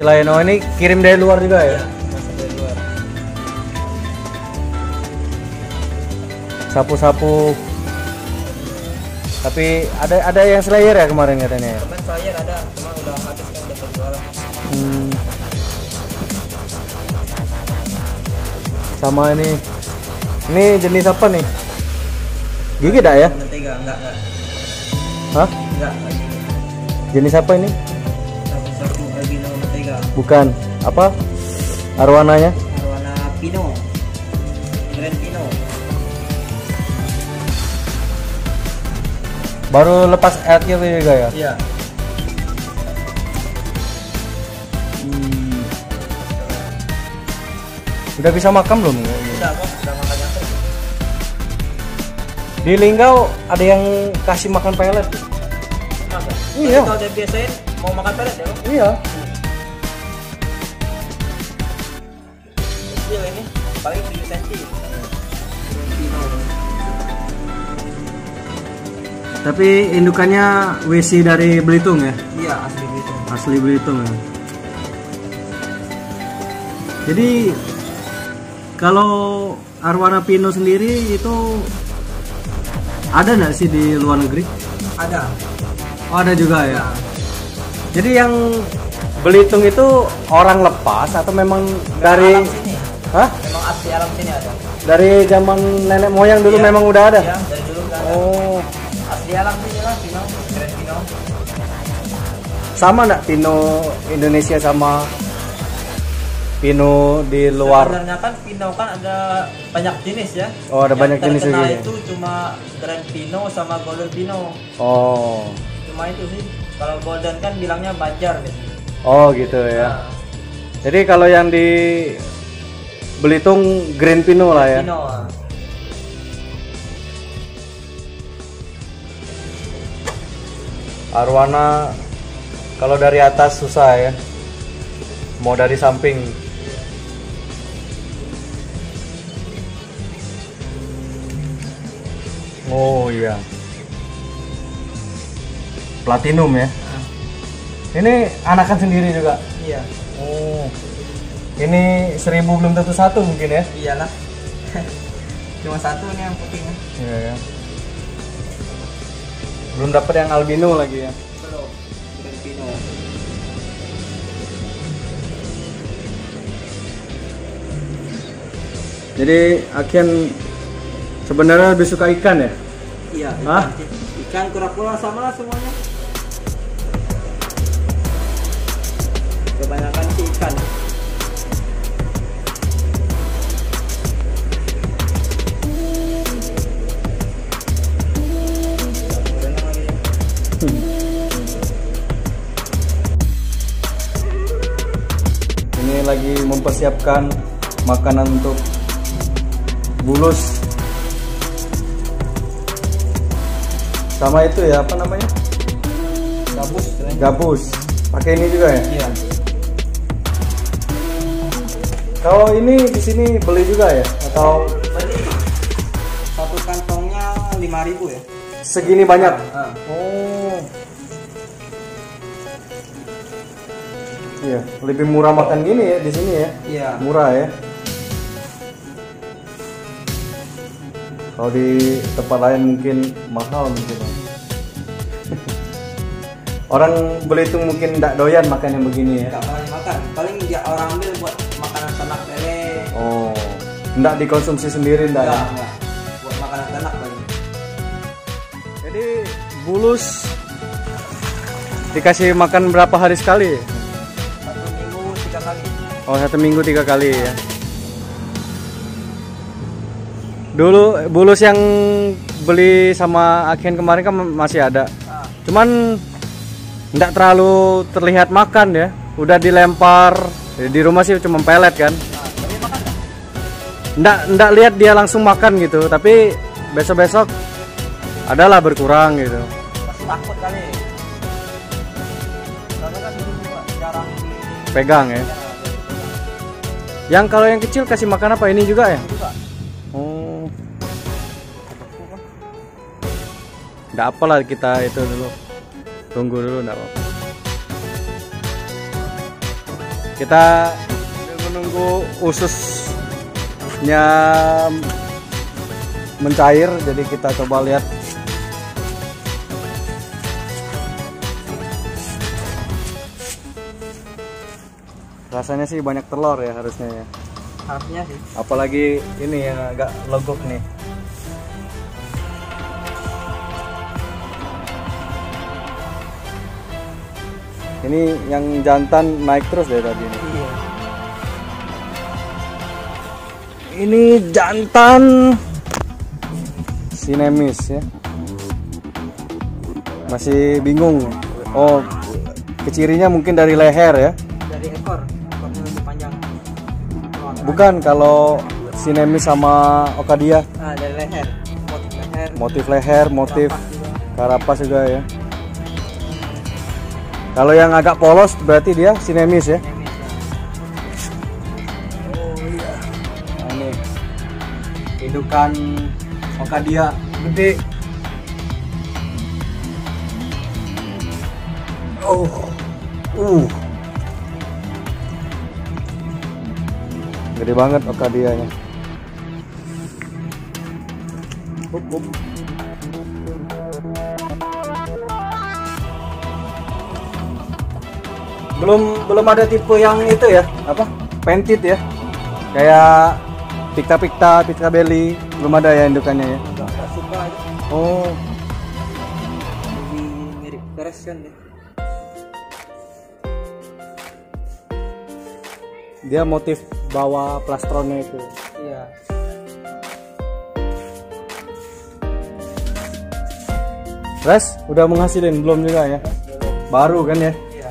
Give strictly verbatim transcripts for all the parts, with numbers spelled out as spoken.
lain. Oh ini kirim dari luar juga ya? Masuk dari luar. Sapu-sapu. Tapi ada ada yang slayer ya kemarin katanya ya? Kemarin slayer ada, cuma udah habis kan udah terjual. Hmm. Sama ini. Ini jenis apa nih? Gigi dah ya? Mentega, enggak, enggak. Hah? Enggak, lagi. Jenis apa ini? Sapu-sapu albino mentega. Bukan. Apa? Arwananya? Arwana Pino. Grand Pino. Baru lepas ad gitu juga ya? Iya. Hmm. Udah bisa makan belum? Udah kok, udah makan nyampe. Di Linggau ada yang kasih makan pelet. Masa? Iya. Kalau dia biasain mau makan pelet ya, Bang? Iya. Kecil ini, paling tujuh sentimeter. Pino. Tapi indukannya W C dari Belitung ya? Iya, asli gitu. Asli Belitung ya. Jadi kalau Arwana Pino sendiri itu ada nggak sih di luar negeri? Ada. Oh ada juga ya. Jadi yang Belitung itu orang lepas atau memang dari? Alam sini. Hah? Memang asli alam sini ada. Dari zaman nenek moyang dulu Iya. memang udah ada? Iya, dari dulu udah ada. Oh. Asli alam sini lah, Pino, Grand Pino. Sama nggak Pino Indonesia sama Pino di luar? Sebenarnya kan Pino kan ada banyak jenis ya. Oh, ada Yang banyak jenis terkenal juga ya? itu cuma Grand Pino sama Golden Pino. Oh. Cuma itu sih. Kalau Golden kan bilangnya Banjar gitu. Oh gitu ya. Nah, Jadi kalau yang di Belitung Grand Pino lah ya. Pino. ah. Arwana kalau dari atas susah ya. Mau dari samping. Oh iya. Platinum ya. Ini anakan sendiri juga. Iya. Oh. Ini seribu belum tentu satu mungkin ya. Iyalah. Cuma satu nih yang putih. Kan? Iya ya. Belum dapat yang albino lagi ya. Belum. Grand Pino. Jadi Akian sebenarnya lebih suka ikan ya? Iya, Hah? ikan. Ikan kura-kura sama lah semuanya. Kebanyakan sih ikan. Ini lagi mempersiapkan makanan untuk bulus. Sama itu ya, apa namanya? Gabus. Gabus. Pakai ini juga ya? Iya. Kalau ini di sini beli juga ya? Atau Beli satu kantongnya lima ribu ya. segini banyak? Ah. Oh. Iya, lebih murah makan gini ya di sini ya? Iya. Murah ya. Kalau di tempat lain mungkin mahal mungkin. Orang Belitung mungkin tidak doyan makan yang begini ya. Enggak paling makan. Paling dia orang ambil buat makanan ternak lele. Oh, tidak dikonsumsi sendiri tidak? Enggak, Ya? enggak. Buat makanan ternak paling. Jadi bulus dikasih makan berapa hari sekali? Satu minggu tiga kali. Oh, satu minggu tiga kali ya. Dulu bulus yang beli sama Akian kemarin kan masih ada. Ah. Cuman tidak terlalu terlihat makan ya. Udah dilempar di rumah sih cuma pelet kan. Nah, tapi makan enggak? Nggak nggak lihat dia langsung makan gitu. Tapi besok-besok adalah berkurang gitu. Masih takut kali. Soalnya kan dulu juga jarang di Pegang ya. Yang kalau yang kecil kasih makan apa? Ini juga ya? juga. Oh. Nggak apalah kita itu dulu. Tunggu dulu nggak apa-apa. Kita menunggu ususnya mencair, jadi kita coba lihat. Rasanya sih banyak telur ya harusnya ya. Harusnya sih. Apalagi ini yang agak legok nih. Ini yang jantan naik terus dari tadi nih. Iya. Ini jantan sinemis ya. Masih bingung. Oh, kecirinya mungkin dari leher ya. Dari ekor, ekornya lebih panjang. Bukan, kalau sinemis sama okadia. Ah, dari leher. Motif leher. Motif leher, motif Karapas juga. karapas juga ya. Kalau yang agak polos berarti dia sinemis ya. Sinemis, ya. Oh iya. Nah, ini indukan okadia gede. Oh. Uh. Gede banget okadianya. Up, up. Belum belum ada tipe yang itu ya, apa? Pentit ya. Kayak pikta-pikta, pikta belly, belum ada ya indukannya ya. Enggak, enggak suka aja. Oh, Lebih mirip Persian deh. dia motif bawah plastronnya itu. Iya. Res, udah menghasilin belum juga ya? Baru kan ya? Iya.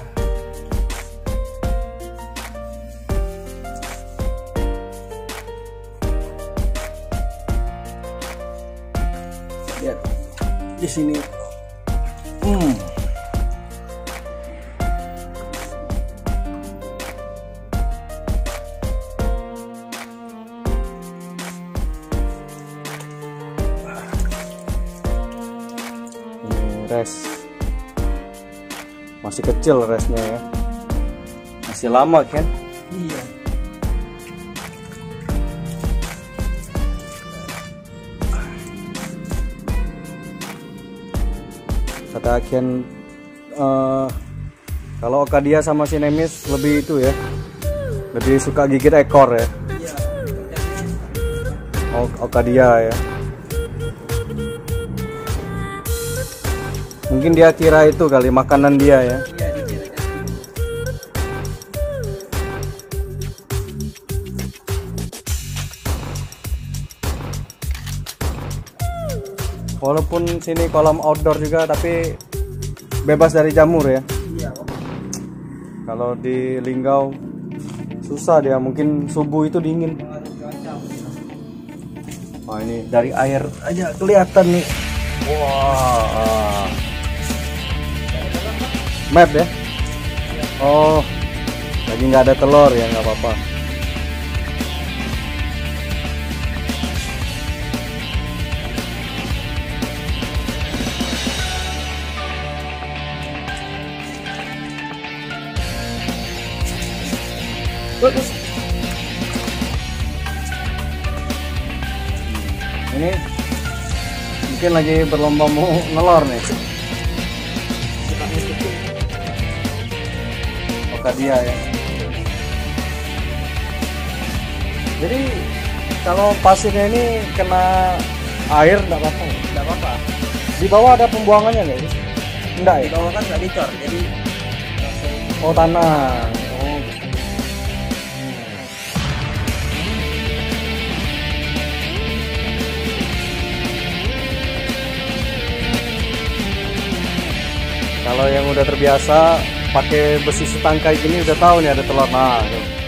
Lihat di sini. Hmm. Ini res. Masih kecil resnya ya. Masih lama kan? Iya. Kata Akian uh, kalau okadia sama sinemis lebih itu ya, lebih suka gigit ekor ya. Iya. Oh, okadia ya. Mungkin dia kira itu kali makanan dia ya. Iya, dikira kan. Walaupun sini kolam outdoor juga, tapi bebas dari jamur ya. Iya. Kalau di Linggau susah dia, mungkin subuh itu dingin. Pengaruh cuaca. Wah, ini dari air aja kelihatan nih. Wah. Map ya? Oh, lagi nggak ada telur ya, nggak apa-apa. Bagus. Ini mungkin lagi berlomba mau ngelor nih. Okadia ya. Jadi kalau pasirnya ini kena air enggak apa-apa. Enggak apa-apa. Di bawah ada pembuangannya nggak sih? Enggak Di ya? bawah kan nggak dicor, jadi Oh, tanah. Oh. Kalau yang udah terbiasa pakai besi setangkai gini udah tahu nih ada telur. Nah, tuh.